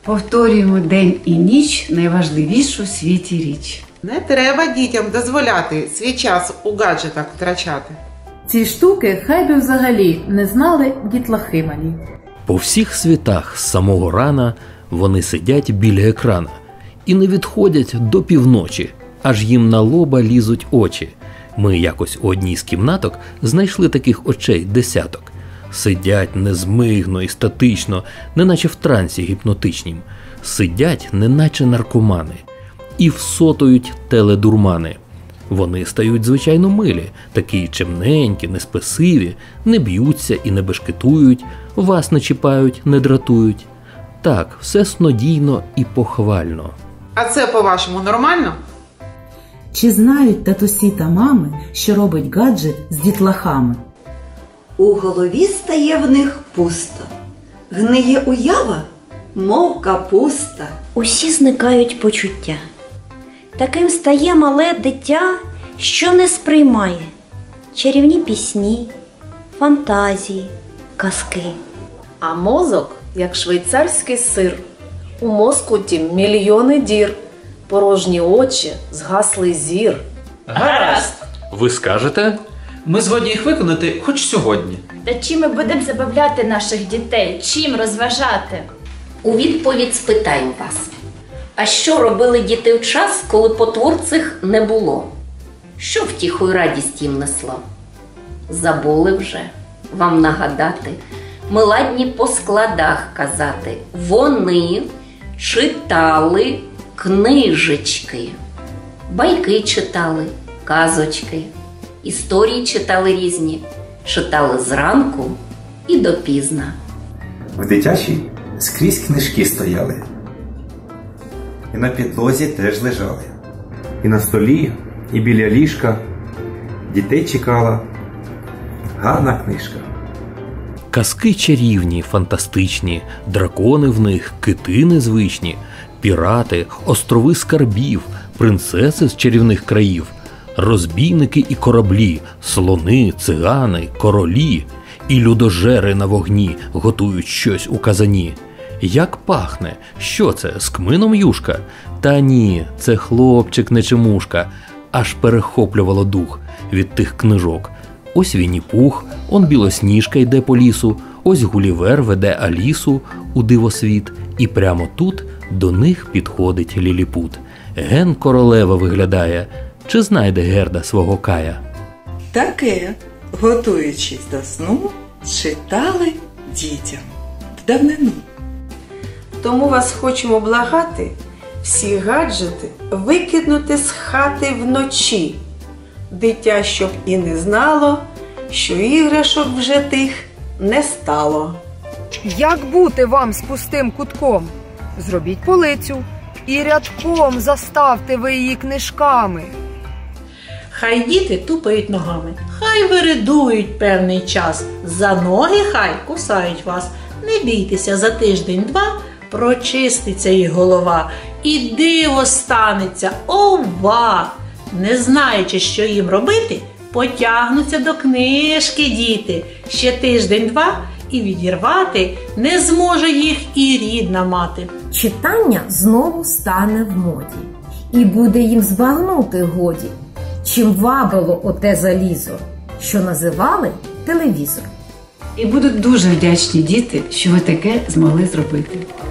Повторюємо день і ніч найважливішу в світі річ. Не треба дітям дозволяти свій час у гаджетах втрачати. Ці штуки хай би взагалі не знали дітлахи малі. По всіх світах з самого рана вони сидять біля екрана і не відходять до півночі, аж їм на лоба лізуть очі. Ми якось у одній з кімнаток знайшли таких очей десяток. Сидять незмигно і статично, неначе в трансі гіпнотичнім. Сидять, неначе наркомани. І всотують теледурмани. Вони стають звичайно милі, такі чемненькі, неспесиві, не б'ються і не бешкетують, вас не чіпають, не дратують. Так, все снодійно і похвально. А це, по-вашому, нормально? Чи знають татусі та мами, що робить гаджет з дітлахами? У голові стає в них пусто. Гниє уява, мов капуста. Усі зникають почуття. Таким стає мале дитя, що не сприймає чарівні пісні, фантазії, казки. А мозок, як швейцарський сир. У мозку тім мільйони дір. Порожні очі, згаслий зір. Гаразд! Ви скажете? Ми згодні їх виконати хоч сьогодні. Та чим ми будемо забавляти наших дітей? Чим розважати? У відповідь спитаємо вас. А що робили діти в час, коли потвор цих не було? Що втіху й радість їм несло? Забули вже вам нагадати. Ми ладні по складах казати. Вони читали книжечки. Байки читали, казочки. Історії читали різні. Читали зранку і допізна. В дитячій скрізь книжки стояли. І на підлозі теж лежали. І на столі, і біля ліжка дітей чекала гарна книжка. Казки чарівні, фантастичні, дракони в них, кити незвичні, пірати, острови скарбів, принцеси з чарівних країв, розбійники і кораблі, слони, цигани, королі, і людожери на вогні готують щось у казані. Як пахне? Що це, з кмином юшка? Та ні, це хлопчик нечемушка. Аж перехоплювало дух від тих книжок. Ось Вінні-Пух, он Білосніжка йде по лісу, ось Гулівер веде Алісу у дивосвіт, і прямо тут до них підходить Ліліпут. Ген королева виглядає, чи знайде Герда свого Кая? Таке, готуючись до сну, читали дітям в давнину. Тому вас хочемо благати всі гаджети викинути з хати вночі. Дитя щоб і не знало, що іграшок вже тих не стало. Як бути вам з пустим кутком? Зробіть полицю і рядком заставте ви її книжками. Хай діти тупають ногами, хай виридують певний час, за ноги хай кусають вас. Не бійтеся, за тиждень-два прочиститься їх голова, і диво станеться, ова! Не знаючи, що їм робити, потягнуться до книжки діти. Ще тиждень-два і відірвати не зможе їх і рідна мати. Читання знову стане в моді, і буде їм збагнути годі, чим вабило оте залізо, що називали телевізор. І будуть дуже вдячні діти, що ви таке змогли зробити.